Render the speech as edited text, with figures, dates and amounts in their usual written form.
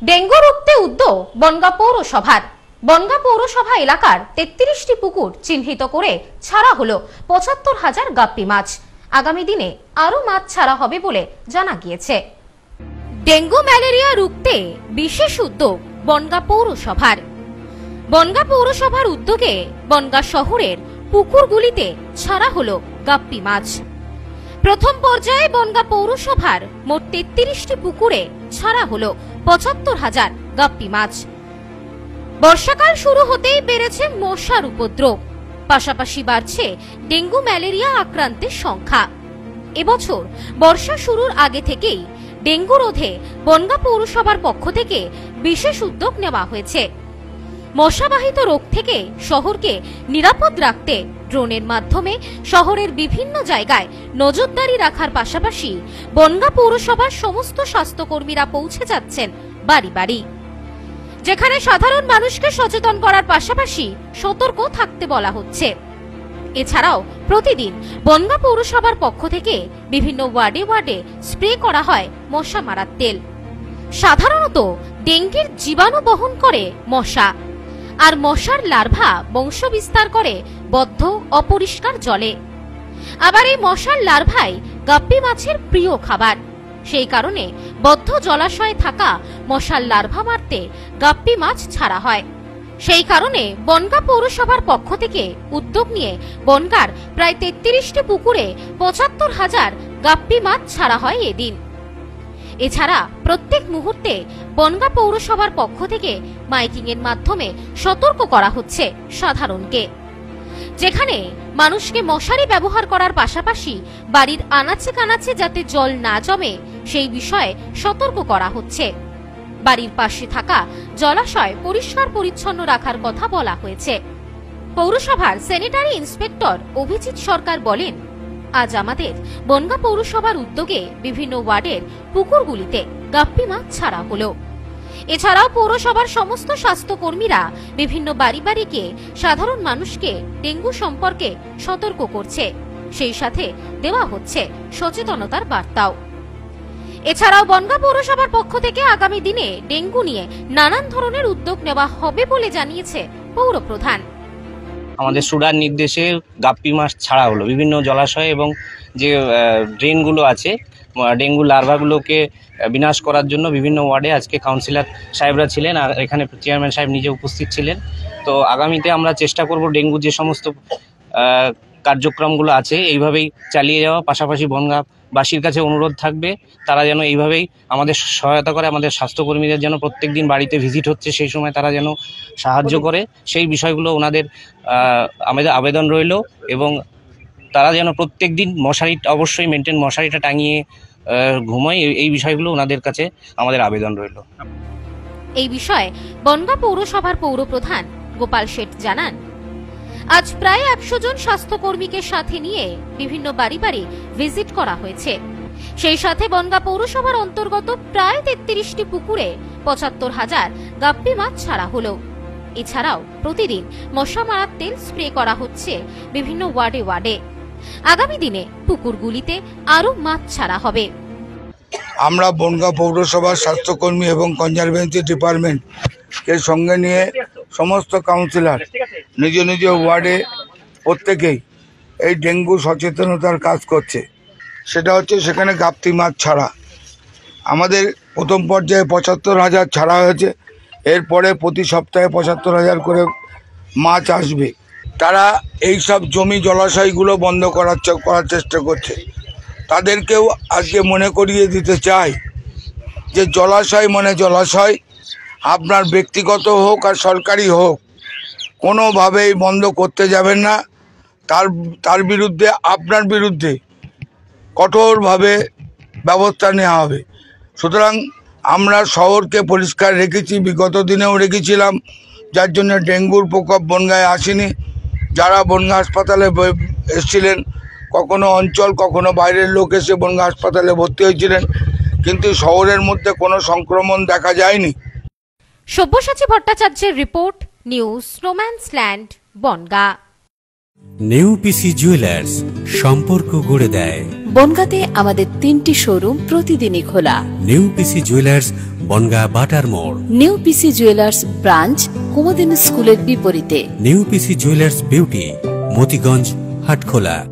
Dengue রুখতে উদ্যোগ বনগাঁ পৌরসভার। বনগাঁ পৌরসভা এলাকার ৩৩টি পুকুর চিহ্নিত করে ছাড়া হলো ৭৫,০০০ গাপ্পি মাছ। আগামী দিনে আরো মাছ ছাড়া হবে বলে জানা গিয়েছে। ডেঙ্গু ম্যালেরিয়া রুখতে বিশেষ উদ্যোগ বনগাঁ পৌরসভার। বনগাঁ পৌরসভার উদ্যোগে বনগাঁ শহরের পুকুরগুলিতে ছাড়া হলো গাপ্পি মাছ। প্রথম পর্যায়ে বনগাঁ পৌরসভার মোট ৩৩টি পুকুরে ছাড়া হলো ৭৫,০০০ গাপ্পি মাছ। বর্ষাকাল শুরু হতেই বেড়েছে মশার উপদ্রব, পাশাপাশি বাড়ছে ডেঙ্গু ম্যালেরিয়া আক্রান্তের সংখ্যা। এবছর বর্ষা শুরুর আগে থেকেই ডেঙ্গু রোধে বনগাঁ পৌরসভার পক্ষ থেকে বিশেষ উদ্যোগ নেওয়া হয়েছে। মশাবাহিত রোগ থেকে শহরকে নিরাপদ রাখতে ড্রোনের মাধ্যমে শহরের বিভিন্ন জায়গায় নজরদারি রাখার পাশাপাশি বনগাঁ পৌরসভার সমস্ত স্বাস্থ্যকর্মীরা পৌঁছে যাচ্ছেন বাড়ি বাড়ি, যেখানে সাধারণ মানুষকে সচেতন করার পাশাপাশি সতর্ক থাকতে বলা হচ্ছে। এছাড়াও প্রতিদিন বনগাঁ পৌরসভার পক্ষ থেকে বিভিন্ন ওয়ার্ডে ওয়ার্ডে স্প্রে করা হয় মশা মারার তেল। সাধারণত ডেঙ্গির জীবাণু বহন করে মশা, আর মশার লার্ভা বংশ বিস্তার করে বদ্ধ অপরিষ্কার জলে। আবার এই মশার লার্ভাই গাপ্পি মাছের প্রিয় খাবার। সেই কারণে বদ্ধ জলাশয়ে থাকা মশার লার্ভা মারতে গাপ্পি মাছ ছাড়া হয়। সেই কারণে বনগাঁ পৌরসভার পক্ষ থেকে উদ্যোগ নিয়ে বনগাঁর প্রায় ৩৩টি পুকুরে ৭৫,০০০ গাপ্পি মাছ ছাড়া হয় এদিন। এছাড়া প্রত্যেক মুহূর্তে বনগাঁ পৌরসভার পক্ষ থেকে মাইকিং এর মাধ্যমে সতর্ক করা হচ্ছে সাধারণকে, যেখানে মানুষকে মশারি ব্যবহার করার পাশাপাশি বাড়ির আনাচে কানাচে যাতে জল না জমে সেই বিষয়ে সতর্ক করা হচ্ছে। বাড়ির পাশে থাকা জলাশয় পরিষ্কার পরিচ্ছন্ন রাখার কথা বলা হয়েছে। পৌরসভার স্যানিটারি ইন্সপেক্টর অভিজিৎ সরকার বলেন, আজ আমাদের বনগাঁ পৌরসভার উদ্যোগে বিভিন্ন ওয়ার্ডের পুকুরগুলিতে গাপ্পি মাছ ছাড়া হলো। এছাড়াও পৌরসভার সমস্ত স্বাস্থ্যকর্মীরা বিভিন্ন বাড়ি বাড়ি গিয়ে সাধারণ মানুষকে ডেঙ্গু সম্পর্কে সতর্ক করছে, সেই সাথে দেওয়া হচ্ছে সচেতনতার বার্তাও। এছাড়াও বনগাঁ পৌরসভার পক্ষ থেকে আগামী দিনে ডেঙ্গু নিয়ে নানান ধরনের উদ্যোগ নেওয়া হবে বলে জানিয়েছে পৌর প্রধান। আমাদের সুরার নির্দেশে গাপ্পি মাছ ছাড়া হলো বিভিন্ন জলাশয় এবং যে ড্রেনগুলো আছে, ডেঙ্গু লার্ভাগুলোকে বিনাশ করার জন্য বিভিন্ন ওয়ার্ডে আজকে কাউন্সিলর সাহেবরা ছিলেন আর এখানে চেয়ারম্যান সাহেব নিজে উপস্থিত ছিলেন। তো আগামীতে আমরা চেষ্টা করব ডেঙ্গু যে সমস্ত কার্যক্রমগুলো আছে এইভাবেই চালিয়ে যাওয়া। পাশাপাশি বনগাঁবাসীর কাছে অনুরোধ থাকবে তারা যেন এইভাবেই আমাদের সহায়তা করে, আমাদের স্বাস্থ্যকর্মীদের যেন প্রত্যেকদিন বাড়িতে ভিজিট হচ্ছে সেই সময় তারা যেন সাহায্য করে, সেই বিষয়গুলো ওনাদের আমাদের আবেদন রইল। এবং তারা যেন প্রত্যেক দিন মশারি অবশ্যই মশারিটা টাঙিয়ে ঘুমায়, এই বিষয়গুলো ওনাদের কাছে আমাদের আবেদন রইল। এই বিষয়ে বনগাঁ পৌরসভার পৌর প্রধান গোপাল শেঠ জানান, আজ প্রায় ১০০ জন স্বাস্থ্যকর্মীকে সাথে নিয়ে বিভিন্ন বাড়ি বাড়ি ভিজিট করা হয়েছে। সেই সাথে বনগাঁ পৌরসভার অন্তর্গত প্রায় ৩৩টি পুকুরে ৭৫,০০০ গাপ্পি মাছ ছাড়া হলো। এছাড়াও প্রতিদিন মশা মারার তেল স্প্রে করা হচ্ছে বিভিন্ন ওয়ার্ডে ওয়ার্ডে। আগামী দিনে পুকুরগুলিতে আরো মাছ ছাড়া হবে। আমরা বনগাঁ পৌরসভার স্বাস্থ্যকর্মী এবং কনজারভেন্সি ডিপার্টমেন্ট এর সঙ্গে নিয়ে সমস্ত কাউন্সিলর নিজ নিজ ওয়ার্ডে প্রত্যেকেই এই ডেঙ্গু সচেতনতার কাজ করছে। সেটা হচ্ছে সেখানে গাপ্পি মাছ ছাড়া। আমাদের প্রথম পর্যায়ে ৭৫,০০০ ছাড়া হয়েছে, এরপরে প্রতি সপ্তাহে ৭৫,০০০ করে মাছ আসবে। তারা এই সব জমি জলাশয়গুলো বন্ধ করার চেষ্টা করছে। তাদেরকেও আজকে মনে করিয়ে দিতে চাই যে জলাশয় মানে জলাশয়, আপনার ব্যক্তিগত হোক আর সরকারি হোক, কোনোভাবেই বন্ধ করতে যাবেন না। তার বিরুদ্ধে আপনার বিরুদ্ধে কঠোরভাবে ব্যবস্থা নেওয়া হবে। সুতরাং আমরা শহরকে পরিষ্কার রেখেছি, বিগত দিনেও রেখেছিলাম, যার জন্য ডেঙ্গুর প্রকোপ বনগাঁয় আসেনি। যারা বনগাঁ হাসপাতালে এসেছিলেন, কখনো অঞ্চল কখনো বাইরের লোক এসে বনগাঁ হাসপাতালে ভর্তি হয়েছিলেন, কিন্তু শহরের মধ্যে কোনো সংক্রমণ দেখা যায়নি। সব্যসাচী ভট্টাচার্যের রিপোর্ট, নিউজ রোম্যান্সল্যান্ড, বনগাঁ। নেউপিসি জুয়েলার্স, সম্পর্ক গড়ে দেয়। বনগাঁতে আমাদের ৩টি শোরুম প্রতিদিনই খোলা। নেউপিসি জুয়েলার্স, বনগাঁ বাটার মোড়। নিউ পিসি জুয়েলার্স ব্রাঞ্চ কুমদিন স্কুলের বিপরীতে। New PC jewellers beauty Motiganj Hatkhola.